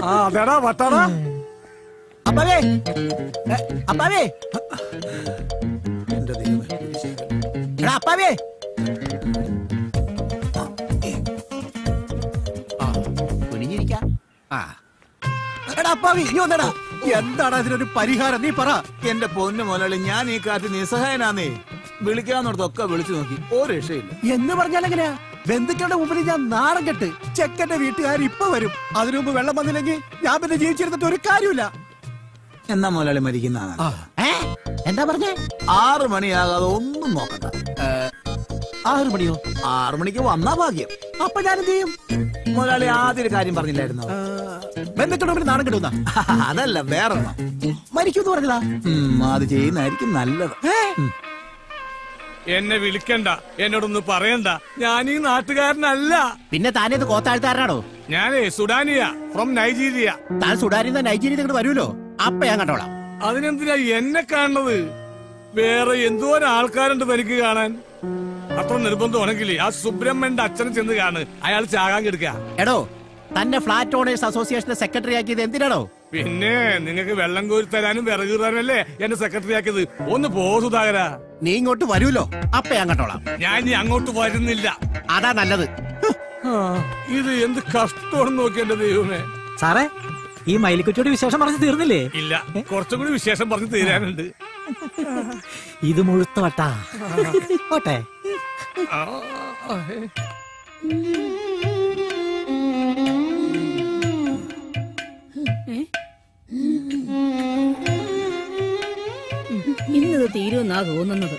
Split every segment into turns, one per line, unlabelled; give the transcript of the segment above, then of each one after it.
അതെടാ വട്ടാടാ.
അപ്പാവേ അപ്പാവേ
എന്റെ ദൈവമേ.
എടാ അപ്പാവേ. കുനിഞ്ഞിരിക്കാം. എടാ അപ്പാവി നീ വന്നടാ.
എന്താണ് അതിനൊരു പരിഹാരം നീ പറ. എന്റെ പൊന്നു മുതലാളി, ഞാൻ ഈ കാറ്റ് നിസ്സഹായനാന്നേ. വിളിക്കാന്നോടത്തൊക്കെ വിളിച്ചു നോക്കി, ഒരു രക്ഷയില്ല.
എന്ന് പറഞ്ഞാലെങ്ങനെയാ? ബന്ധുക്കളുടെ മുമ്പിൽ ഞാൻ നാണം കെട്ട്. ചെക്കന്റെ വീട്ടുകാർ ഇപ്പൊ വരും. അതിനു മുമ്പ് വെള്ളം വന്നില്ലെങ്കിൽ ഞാൻ പിന്നെ ജീവിച്ചിരുന്നിട്ട് ഒരു കാര്യമില്ല.
എന്നാ മുതലാളി മരിക്കുന്ന
എന്താ പറഞ്ഞേ?
6 മണിയാകാതെ ഒന്നും നോക്കണ്ട.
6 മണിയോ?
6 മണിക്ക് വന്നാ ഭാഗ്യം.
അപ്പൊ ഞാൻ എന്ത് ചെയ്യും?
മുതലാളി ആദ്യം ഒരു കാര്യം പറഞ്ഞില്ലായിരുന്നോ?
ബന്ധുക്കളുടെ മുമ്പിൽ നാണം കെട്ടുന്ന
അതല്ല, വേറെ
മരിക്കൂന്ന് പറഞ്ഞതാ.
അത് ചെയ്യുന്നതായിരിക്കും നല്ലത്.
എന്നെ വിളിക്കണ്ട, എന്നോടൊന്നും പറയണ്ട. ഞാൻ ഈ നാട്ടുകാരനല്ല.
പിന്നെ താനേത് കോത്താഴ്ത്താരനാണോ?
ഞാനേ സുഡാനിയ, ഫ്രം നൈജീരിയ.
താൻ സുഡാനിൽ നിന്ന് നൈജീരിയ ഇങ്ങോട്ട് വരുമല്ലോ, അപ്പ ഞാൻ കണ്ടോളാം.
അതിനെന്തിനാ എന്നെ കാണുന്നത്? വേറെ എന്തോരം ആൾക്കാരുണ്ട് തനിക്ക് കാണാൻ. അത്ര നിർബന്ധമാണെങ്കിൽ ആ സുബ്രഹ്മണ്യന്റെ അച്ഛനെ ചെന്ന് കാണ്, അയാൾ ചാകാൻ കിടക്ക.
എടോ, തന്നെ ഫ്ലാറ്റ് ഓണേഴ്സ് അസോസിയേഷന്റെ സെക്രട്ടറി ആക്കിയത് എന്തിനാണോ?
പിന്നെ നിങ്ങൾക്ക് വെള്ളം കോരി തരാനും വിറക് തരാനല്ലേ എന്നെ സെക്രട്ടറി ആക്കിയത്. ഒന്ന് പോ സുധാകര.
നീ ഇങ്ങോട്ട് വരൂലോ, അപ്പ ഞാൻ കണ്ടോളാം.
ഞാൻ ഇനി അങ്ങോട്ട് വരുന്നില്ല.
അതാ നല്ലത്.
ഇത് എന്ത് കഷ്ടമാണെന്ന് നോക്കി എന്റെ ദൈവമേ.
സാറേ, ഈ മയിലിക്കുറ്റിയോട് വിശേഷം പറഞ്ഞു തീർന്നില്ലേ?
ഇല്ല, കുറച്ചും കൂടി വിശേഷം പറഞ്ഞു തീരാനുണ്ട്.
ഇത് മുഴുത്ത വട്ടാ. ഓട്ടെ.
ഇന്നത് തീരുമെന്നാ തോന്നുന്നത്.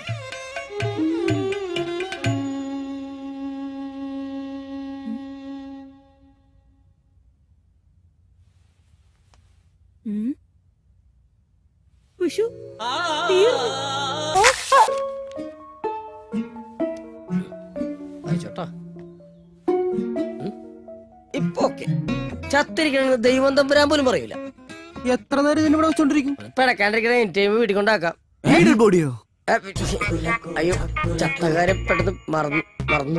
ഇപ്പൊ ചത്തിരിക്കണെന്ന് ദൈവം തമ്പുരാൻ പോലും പറയൂല.
എത്ര നേരം ഇതിനിവിടെ വെച്ചോണ്ടിരിക്കും?
പിടക്കാണ്ടിരിക്കണ ടൈം വീട്ടിൽ കൊണ്ടാക്കാം.
ബോഡിയോ?
അയ്യോ, ചത്തകാരെ പെട്ടെന്ന് മറന്നു.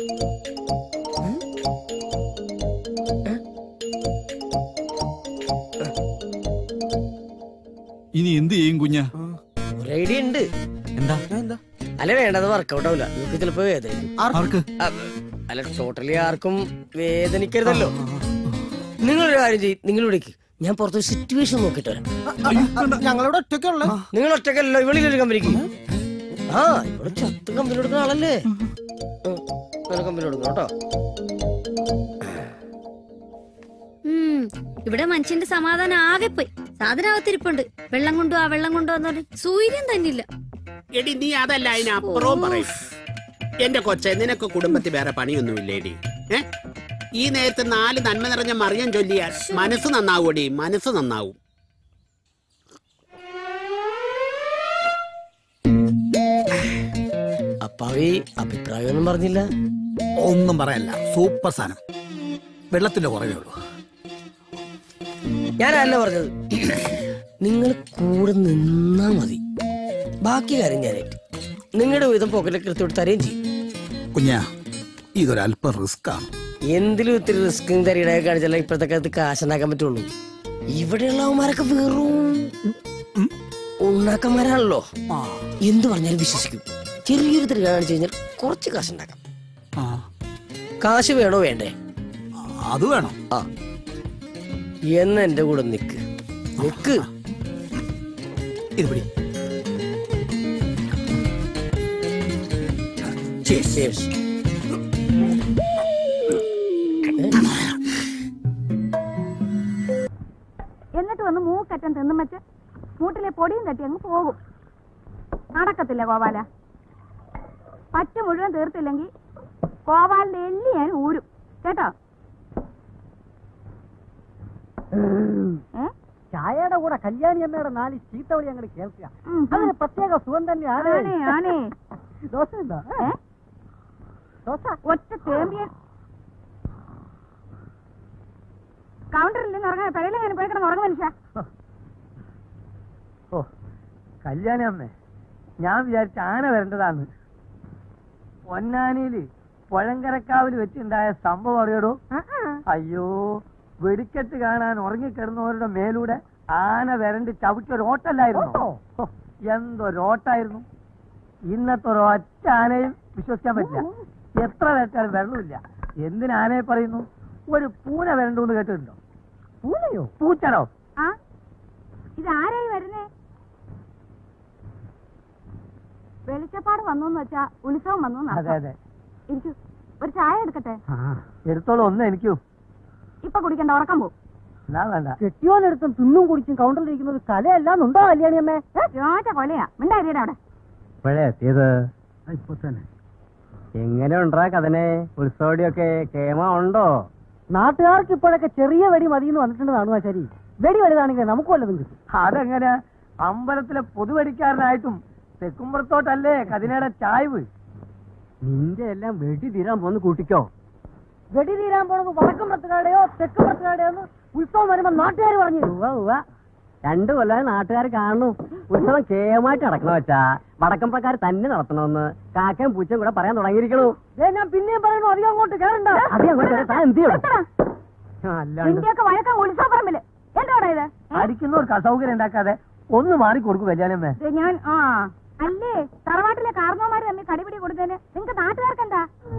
ഇനി എന്ത് ചെയ്യും കുഞ്ഞാ?
ഒരു ഐഡിയ ഉണ്ട്.
എന്താ?
അല്ല, വേണ്ടത് വർക്കൗട്ട് ആവില്ല. നിങ്ങൾക്ക് ചിലപ്പോ വേദനിക്കും. അല്ല, ടോട്ടലി ആർക്കും വേദനിക്കരുതല്ലോ. നിങ്ങളൊരു കാര്യം ചെയ്യും, നിങ്ങളിവിടേക്ക് ഞാൻ പുറത്തൊരു സിറ്റുവേഷൻ നോക്കിട്ട് വരാം.
ഞങ്ങളോട് ഒറ്റയ്ക്കുള്ള?
നിങ്ങൾ ഒറ്റക്കല്ലോ, ഇവിടെയൊരു കമ്പനിക്ക്. ഇവിടെ ചത്ത് കമ്പനി കൊടുക്കുന്ന ആളല്ലേ. കമ്പനി കൊടുക്കണം കേട്ടോ.
ഇവിടെ മനുഷ്യന്റെ സമാധാനം ആകെ പോയി. സാധനാവത്തിരിപ്പുണ്ട്. വെള്ളം കൊണ്ടുവാ, വെള്ളം കൊണ്ടുവന്നു സൂര്യൻ തന്നില്ല.
എടി, നീ അതല്ല അതിനപ്പുറവും പറയും. എന്റെ കൊച്ചെ, നിനക്ക് കുടുംബത്തിൽ വേറെ പണിയൊന്നുമില്ലേടി? ഈ നേരത്തെ 4 നന്മ നിറഞ്ഞ മറിയം ചൊല്ലിയാൽ മനസ്സ് നന്നാവൂടി, മനസ്സ് നന്നാവും.
അപ്പാവി അഭിപ്രായമൊന്നും പറഞ്ഞില്ല?
ഒന്നും പറയല്ല, സൂപ്പർ സാധനം. വെള്ളത്തിന്റെ കുറവേ ഉള്ളൂ.
ഞാനല്ല പറഞ്ഞത്, നിങ്ങൾ കൂടെ നിന്നാ മതി. ബാക്കി കാര്യം ഞാനായിട്ട് നിങ്ങളുടെ വിധം പോക്കറ്റിൽ കൃത്യമായിട്ട് തരുകയും ചെയ്യും.
കുഞ്ഞാ, ഇതൊരല്പം റിസ്ക് ആണ്.
എന്തിലും ഇത്തിരി റിസ്കും തരികട കാണിച്ചാലേ ഇപ്പോഴത്തെ കാലത്ത് കാശുണ്ടാക്കാൻ പറ്റുള്ളൂ. ഇവിടെയുള്ളവന്മാരൊക്കെ വെറും ഉണ്ണാക്കന്മാരാണല്ലോ. എന്ത് പറഞ്ഞാലും വിശ്വസിക്കും. ചെറിയൊരു തരി കാണിച്ചു കഴിഞ്ഞാൽ കുറച്ച് കാശുണ്ടാക്കാം. കാശ് വേണോ വേണ്ടേ?
അത് വേണം.
എന്ന് എന്റെ കൂടെ നിക്ക്.
ഇത് പിടി.
എന്നിട്ട് വന്ന് മൂക്കറ്റം തിന്നും വെച്ച് മൂട്ടിലെ പൊടിയും തട്ടി അങ്ങ് പോകും. നടക്കത്തില്ല കോവാല. പറ്റ മുഴുവൻ തീർത്തില്ലെങ്കിൽ കോവാലിന്റെ എല്ലി ഞാൻ ഊരും കേട്ടോ.
ചായയുടെ കൂടെ കല്യാണി അമ്മയുടെ 4 ചീത്തവളി അങ്ങോട്ട് കേൾക്കുക. അതിന് പ്രത്യേക സുഖം തന്നെയാണ്. ദോശ എന്താ? ദോശ
ഒറ്റ ചേമ്പിയൻ കൗണ്ടറിൽ നിന്ന് ഉറങ്ങാൻ പെരയിലെങ്ങനെ പോയി കിടന്ന് ഉറങ്ങും മനുഷ്യ.
ഓ, കല്യാണി അമ്മേ, ഞാൻ വിചാരിച്ച ആന വരേണ്ടതാണ്. പൊന്നാനിയില് പുഴങ്കരക്കാവിൽ വെച്ചുണ്ടായ സംഭവം അറിയടോ? അയ്യോ, വെടിക്കെട്ട് കാണാൻ ഉറങ്ങിക്കിടന്നവരുടെ മേലൂടെ ആന വരണ്ട് ചവിട്ടൊരു ഓട്ടല്ലായിരുന്നു. എന്തൊരോട്ടായിരുന്നു. ഇന്നത്തെ ഒരൊറ്റ ആനയും വിശ്വസിക്കാൻ പറ്റില്ല. എത്ര വേട്ടാലും വെള്ളമില്ല. എന്തിനാനയെ പറയുന്നു? ഒരു പൂന വരണ്ടെന്ന് കേട്ടിട്ടുണ്ടോ? പൂനയോ? പൂച്ചനോ?
ഇതാരായി വരുന്നേ? വെളിച്ചപ്പാട് വന്നു വെച്ചാ ഉത്സവം വന്നു.
അതെ അതെ.
ഇരിക്കൂ, ഒരു ചായ എടുക്കട്ടെ?
എടുത്തോളൂ. ഒന്ന് എനിക്കും.
ഇപ്പൊ കുടിക്കണ്ട, ഉറക്കം പോകും.
എന്നാ വേണ്ട.
കെട്ടിയോലെടുത്തും തിന്നും കുടിച്ചും കൗണ്ടറിലിരിക്കുന്നത് കലയല്ലാന്നുണ്ടോ കല്യാണിയമ്മേ?
ചോറ്റ കൊലയാ. മിണ്ടായിരിയുടെ അവിടെ.
ഇപ്പോഴേ എത്തിയത് ഇപ്പൊ തന്നെ. എങ്ങനെയുണ്ടാ കഥനെ? ഉത്സവടിയൊക്കെ കേമ ഉണ്ടോ?
നാട്ടുകാർക്ക് ഇപ്പോഴൊക്കെ ചെറിയ വെടി മതിയെന്ന് വന്നിട്ടുണ്ടെന്നാണ് ശരി. വെടി വലുതാണെങ്കിൽ നമുക്ക് വല്ലതും കിട്ടും.
അതെങ്ങനെ? അമ്പലത്തിലെ പൊതുവെടിക്കാരനായിട്ടും തെക്കുമ്പുറത്തോട്ടല്ലേ കതിനയുടെ ചായ്വ്. നിന്റെ എല്ലാം വെടി തീരാൻ പോന്ന് കൂട്ടിക്കോ.
വെടി തീരാൻ പോണത് വടക്കും പുറത്തുകാരുടെയോ തെക്കും പുറത്തുകാരുടെയോ ഉത്സവം വരുമ്പോ നാട്ടുകാർ പറഞ്ഞു.
2 കൊല്ലം നാട്ടുകാർ കാണുന്നു. ഉത്സവം കേമായിട്ട് നടക്കണ വെച്ചാ വടക്കമ്പക്കാർ തന്നെ നടത്തണമെന്ന് കാക്കയും പൂച്ചയും കൂടെ പറയാൻ തുടങ്ങിയിരിക്കണു.
ഞാൻ പിന്നെയും പറയുന്നു, അധികം അങ്ങോട്ട് കേറണ്ട.
ഇന്ത്യയൊക്കെ വഴക്കം ഉത്സവപ്പറമ്പില്. എന്താടാ ഇത്?
അടിക്കുന്നവർക്ക് അസൗകര്യം ഉണ്ടാക്കാതെ ഒന്ന് മാറിക്കൊടുക്കും കല്യാണമ്മേ.
ഞാൻ അല്ലേ തറവാട്ടിലെ കാർന്നോമാര് തമ്മിൽ കടിപിടി കൊടുത്തതിന് നിങ്ങക്ക് നാട്ടുകാർക്കെന്താ?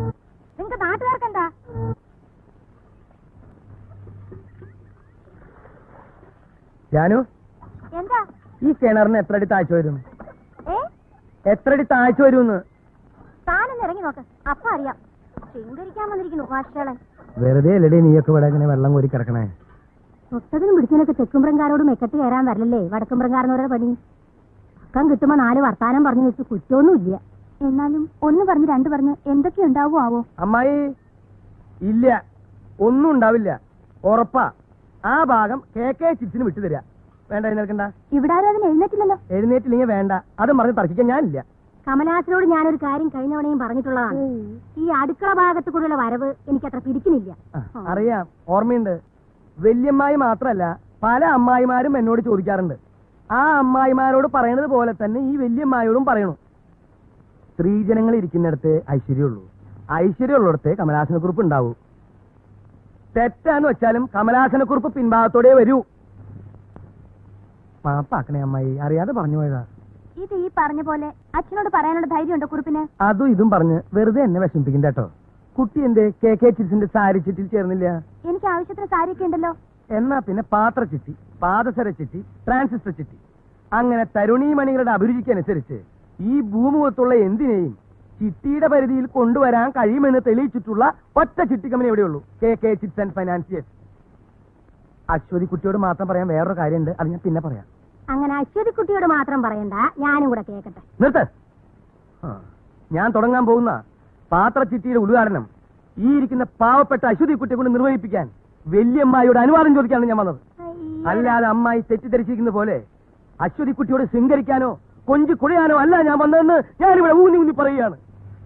ജാനു,
എന്താ
ഈ കിണറിന് എത്രടി താഴ്ച വരും? എത്രടി താഴ്ച വരുമെന്ന്
താനൊന്ന് ഇറങ്ങി നോക്ക്, അപ്പൊ അറിയാം. ശൃംഗരിക്കാൻ വന്നിരിക്കുന്നു ഭാഷകളെ.
വെറുതെ അല്ലടി നീയൊക്കെ ഇവിടെ ഇങ്ങനെ വെള്ളം കോരി കിടക്കണേ.
തൊട്ടതിനും പിടിച്ചതിനൊക്കെ തെക്കുംപുറംകാരോട് മെക്കെട്ട് കയറാൻ വരലല്ലേ വടക്കുംപുറംകാരനോരുടെ പണി. അക്കം കിട്ടുമ്പോ 4 വർത്താനം പറഞ്ഞു വെച്ച് കുറ്റമൊന്നുമില്ല. എന്നാലും 1 പറഞ്ഞ് 2 പറഞ്ഞ് എന്തൊക്കെ ഉണ്ടാവോ ആവോ?
അമ്മായി ഇല്ല, ഒന്നും ഉണ്ടാവില്ല, ഉറപ്പാ. ആ ഭാഗം KK ചിപ്സിന് വിട്ടു തരാ. വേണ്ട, എഴുന്നേൽക്കണ്ട.
ഇവിടെ ആരും അതിന് എഴുന്നേറ്റില്ലല്ലോ.
എഴുന്നേറ്റില്ലെങ്കിൽ വേണ്ട, അതും പറഞ്ഞ് തർക്കിക്കാൻ ഞാനില്ല.
കമലാസിനോട് ഞാനൊരു കാര്യം കഴിഞ്ഞവണയും പറഞ്ഞിട്ടുള്ളതാണ്. ഈ അടുക്കള ഭാഗത്ത് കൂടെയുള്ള വരവ് എനിക്കത്ര പിടിക്കുന്നില്ല.
അറിയാം, ഓർമ്മയുണ്ട്. വല്യമ്മായി മാത്രല്ല, പല അമ്മായിമാരും എന്നോട് ചോദിക്കാറുണ്ട്. ആ അമ്മായിമാരോട് പറയണത് പോലെ തന്നെ ഈ വല്യമ്മായോടും പറയണു. സ്ത്രീജനങ്ങൾ ഇരിക്കുന്നിടത്ത് ഐശ്വര്യമുള്ളൂ, ഐശ്വര്യമുള്ളിടത്ത് കമലാസനക്കുറിപ്പ് ഉണ്ടാവൂ. തെറ്റാന്ന് വെച്ചാലും കമലാസനക്കുറിപ്പ് പിൻഭാഗത്തോടെ വരൂ. മാപ്പാക്കണേ അമ്മായി, അറിയാതെ പറഞ്ഞു പോയതാ.
ഇത് ഈ പറഞ്ഞ പോലെ അച്ഛനോട് പറയാനുള്ള ധൈര്യമുണ്ടോ കുറിപ്പിന്?
അതും ഇതും പറഞ്ഞ് വെറുതെ എന്നെ വിഷമിപ്പിക്കണ്ട കേട്ടോ. കുട്ടി എന്റെ KK ചിപ്സിന്റെ സാരി ചിറ്റിൽ ചേർന്നില്ല?
എനിക്ക് ആവശ്യത്തിന് സാരിയൊക്കെ ഉണ്ടല്ലോ.
എന്നാ പിന്നെ പാത്രച്ചിട്ടി, പാദസര ചിട്ടി, ട്രാൻസിസ്റ്റർ ചിട്ടി, അങ്ങനെ തരുണീമണികളുടെ അഭിരുചിക്കനുസരിച്ച് ഈ ഭൂമുഖത്തുള്ള എന്തിനേയും ചിട്ടിയുടെ പരിധിയിൽ കൊണ്ടുവരാൻ കഴിയുമെന്ന് തെളിയിച്ചിട്ടുള്ള ഒറ്റ ചിട്ടി കമ്പനി എവിടെയുള്ളൂ, KK chips and financiers. Aswathy കുട്ടിയോട് മാത്രം പറയാൻ വേറൊരു കാര്യമുണ്ട്, അത് ഞാൻ പിന്നെ പറയാം.
അങ്ങനെ അശ്വതി കുട്ടിയോട് മാത്രം പറയണ്ട, ഞാനും കൂടെ കേക്കട്ടെ.
നിർത്ത്. ഞാൻ തുടങ്ങാൻ പോകുന്ന പാത്രച്ചിട്ടിയുടെ ഉദ്ഘാടനം ഈ ഇരിക്കുന്ന പാവപ്പെട്ട അശ്വതി കുട്ടിയെ കൊണ്ട് നിർവഹിപ്പിക്കാൻ വല്യമ്മായിയുടെ അനുവാദം ചോദിക്കാനാണ് ഞാൻ വന്നത്. അല്ലാതെ അമ്മായി തെറ്റിദ്ധരിച്ചിരിക്കുന്ന പോലെ അശ്വതി കുട്ടിയോട് ശൃംഗരിക്കാനോ കൊഞ്ചു കുഴയാനോ അല്ല ഞാൻ വന്നതെന്ന് ഞാനിവിടെ ഊന്നി പറയുകയാണ്.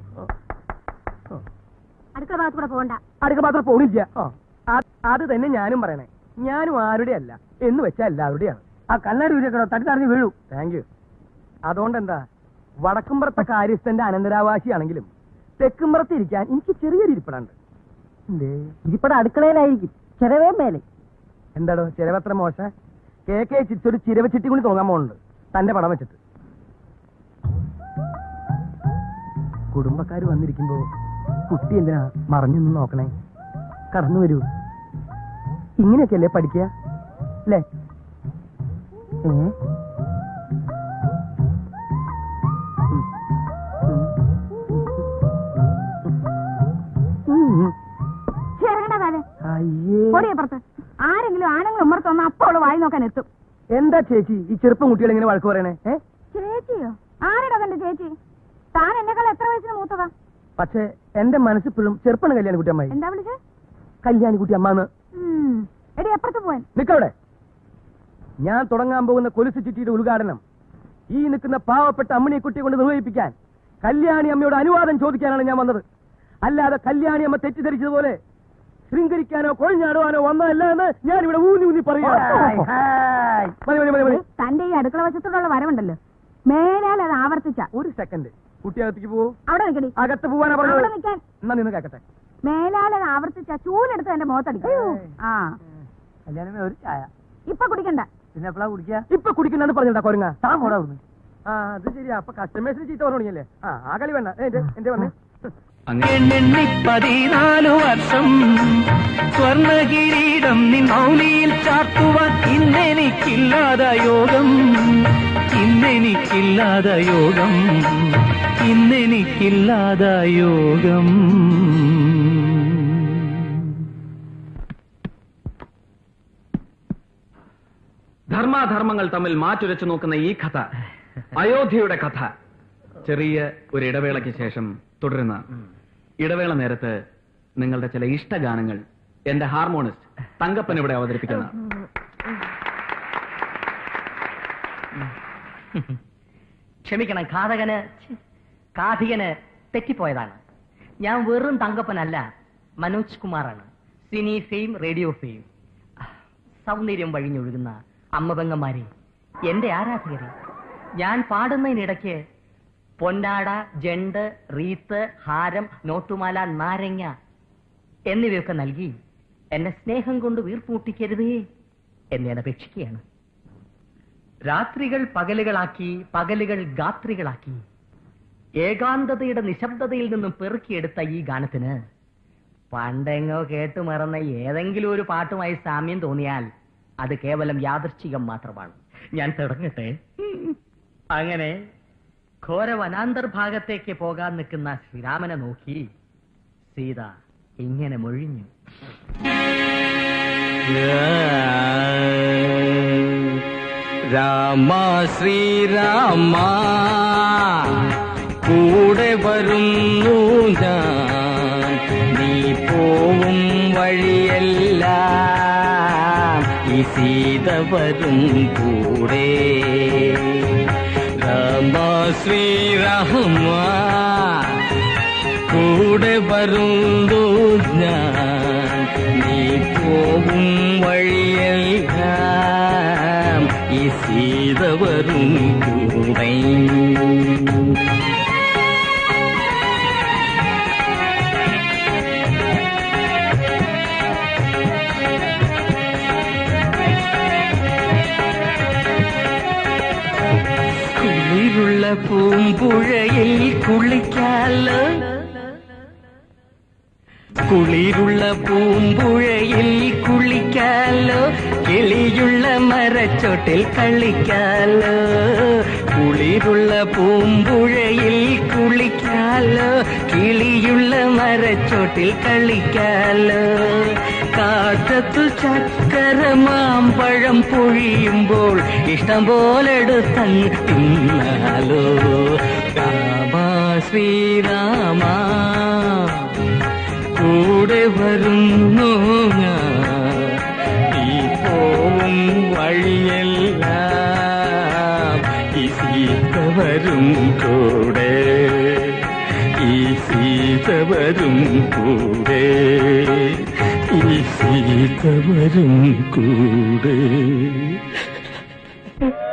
അടുക്കള ഭാഗത്ത് കൂടെ പോകണ്ട.
അടുക്കള ഭാഗത്ത് പോണില്ല. അത് തന്നെ ഞാനും പറയണേ. ഞാനും ആരുടെ അല്ല എന്ന് വെച്ചാൽ എല്ലാവരുടെയാണ്. ആ കണ്ണാടി വീഴോ, തട്ടിത്തറിഞ്ഞ് വീഴൂ. Thank you. അതുകൊണ്ടെന്താ, വടക്കുംപുറത്തെ കാര്യസ്ഥന്റെ അനന്തരാവാസിയാണെങ്കിലും തെക്കുംപുറത്ത് ഇരിക്കാൻ എനിക്ക് ചെറിയൊരു ഇരിപ്പിടുണ്ട്.
ഇരിപ്പട അടുക്കളയിലായിരിക്കും, ചെലവേ മേലെ.
എന്താടോ ചിരവത്ര മോശ? KK ചിപ്സ് ഒരു ചിരവ ചിട്ടി കൊണ്ട് തുടങ്ങാൻ പോകുന്നുണ്ട്, തന്റെ പടം വെച്ചിട്ട്. കുടുംബക്കാര് വന്നിരിക്കുമ്പോ കുട്ടി എന്തിനാ മറഞ്ഞൊന്നും നോക്കണേ? കടന്നു വരൂ. ഇങ്ങനെയൊക്കെയല്ലേ പഠിക്കുക അല്ലേ?
ആരെങ്കിലും ആണുങ്ങൾ ഉമ്മർത്ത് വന്ന അപ്പോൾ വായി നോക്കാൻ എത്തും.
എന്താ ചേച്ചി ഈ ചെറുപ്പം കുട്ടികൾ ഇങ്ങനെ വഴക്ക് പറയണേ?
ചേച്ചിയോ? ആരുടെ തന്റെ ചേച്ചി? താൻ എന്നെക്കാൾ എത്ര വയസ്സിന് മൂത്തതാ?
പക്ഷെ എന്റെ മനസ്സിപ്പോഴും ചെറുപ്പാണ് കല്യാണിക്കുട്ടി അമ്മായി.
എന്താ വിളിച്ചത്?
കല്യാണിക്കുട്ടി അമ്മാന്ന്.
എടി എപ്പുറത്ത് പോവാൻ?
നിക്കവിടെ. ഞാൻ തുടങ്ങാൻ പോകുന്ന കൊലുസു ചിട്ടിയുടെ ഉദ്ഘാടനം ഈ നിൽക്കുന്ന പാവപ്പെട്ട അമ്മണി കുട്ടിയെ കൊണ്ട് നിർവഹിപ്പിക്കാൻ കല്യാണി അമ്മയോട് അനുവാദം ചോദിക്കാനാണ് ഞാൻ വന്നത്. അല്ലാതെ കല്യാണി അമ്മ തെറ്റിദ്ധരിച്ചതുപോലെ ശൃംഗരിക്കാനോ കൊഴിഞ്ഞാടുവാനോ വന്നതല്ല എന്ന് ഞാൻ ഇവിടെ ഊന്നി പറയാ.
തന്റെ ഈ അടുക്കള വശത്തോടുള്ള വരവുണ്ടല്ലോ, മേലാൽ അത് ആവർത്തിച്ച.
ഒരു സെക്കൻഡ്, കുട്ടി അകത്തേക്ക് പോവോ?
അവിടെ നിൽക്കടി.
അകത്ത് പോവാനാ പറഞ്ഞത്.
നിൽക്കാൻ.
എന്നാ നിന്ന് കേക്കട്ടെ.
മേലാൽ അത് ആവർത്തിച്ച ചൂലെടുത്ത് എന്റെ മുഖത്തടിക്കും.
കല്യാണമേ ഒരു ചായ.
ഇപ്പൊ കുടിക്കണ്ട.
പിന്നെ എപ്പോഴാ കുടിക്കുക? ഇപ്പൊ കുടിക്കുന്നാണ് പറഞ്ഞിട്ടാ കൊരങ്ങ. താൻ പോടാ അവിടുന്ന്. ആ അത് ശരിയാ. അപ്പൊ കസ്റ്റമേഴ്സിന് ചീത്ത പറഞ്ഞു തുടങ്ങിയല്ലേ? ആ കളി വേണ്ട. എന്റെ വന്നേ.
14 വർഷം സ്വർണകിരീടം നിൻ മൗലിയിൽ ചാർത്തുവാൻ ഇന്നെനിക്കില്ലാത യോഗം, ഇന്നെനിക്കില്ലാത യോഗം, ഇന്നെനിക്കില്ലാത യോഗം.
ധർമാധർമ്മങ്ങൾ തമ്മിൽ മാറ്റുരച്ചു നോക്കുന്ന ഈ കഥ അയോധ്യയുടെ കഥ. ചെറിയ ഒരു ഇടവേളയ്ക്ക് ശേഷം തുടരുന്ന ഇടവേള നേരത്ത് നിങ്ങളുടെ ചില ഇഷ്ടഗാനങ്ങൾ എന്റെ ഹാർമോണിസ്റ്റ് തങ്കപ്പൻ ഇവിടെ അവതരിപ്പിക്കുന്ന.
ക്ഷമിക്കണം, കാഥികന് തെറ്റിപ്പോയതാണ്. ഞാൻ വെറും തങ്കപ്പനല്ല, മനോജ് കുമാറാണ്. Cine fame, radio fame. സൗന്ദര്യം വഴിഞ്ഞൊഴുകുന്ന അമ്മപെങ്ങന്മാരെ, എന്റെ ആരാധകരെ, ഞാൻ പാടുന്നതിനിടയ്ക്ക് പൊന്നാട, ജണ്ട്, റീത്ത്, ഹാരം, നോട്ടുമാല, നാരങ്ങ എന്നിവയൊക്കെ നൽകി എന്നെ സ്നേഹം കൊണ്ട് വീർപ്പൂട്ടിക്കരുതേ എന്ന് ഞാൻ അപേക്ഷിക്കുകയാണ്. രാത്രികൾ പകലുകളാക്കി, പകലുകൾ ഗാത്രികളാക്കി, ഏകാന്തതയുടെ നിശബ്ദതയിൽ നിന്നും പെറുക്കിയെടുത്ത ഈ ഗാനത്തിന് പണ്ടെങ്ങോ കേട്ടു മറന്ന ഏതെങ്കിലും ഒരു പാട്ടുമായി സാമ്യം തോന്നിയാൽ അത് കേവലം യാദൃച്ഛികം മാത്രമാണ്. ഞാൻ തുടങ്ങട്ടെ. അങ്ങനെ ഘോര വനാന്തർഭാഗത്തേക്ക് പോകാൻ നിൽക്കുന്ന ശ്രീരാമനെ നോക്കി സീത ഇങ്ങനെ മൊഴിഞ്ഞു.
രാമ ശ്രീരാമ കൂടെ വരുന്നു ഞാൻ, നീ പോവും വഴിയെല്ലാം ഈ സീത വരും കൂടെ. രാമ ശ്രീരാമ കൂടെ വരുന്നു ഞാൻ, നീ പോവും വഴിയെല്ലാം ഈ സീത വരും കൂടെ. കുളിരുള്ള പൂമ്പുഴയിൽ കുളിക്കാലോ, കുളിരുള്ള പൂമ്പുഴയിൽ കുളിക്കാലോ, കിളിയുള്ള മരച്ചോട്ടിൽ കളിക്കാലോ. കുളിരുള്ള പൂമ്പുഴയിൽ കുളിക്കാലോ, കിളിയുള്ള മരച്ചോട്ടിൽ കളിക്കാലോ. കാറ്റത്തു ചക്കര മാമ്പഴം പൊഴിയുമ്പോൾ ഇഷ്ടം പോലെടുത്തങ്ങ് തിന്നാലോ. രാമ ശ്രീരാമ കൂടെ വരുന്നു ഞാൻ, ഈ പോവും വഴിയെല്ലാം ഈ സീത വരും കൂടെ, ഈ സീത വരും കൂടെ, ഈ സീത വരും കൂടെ.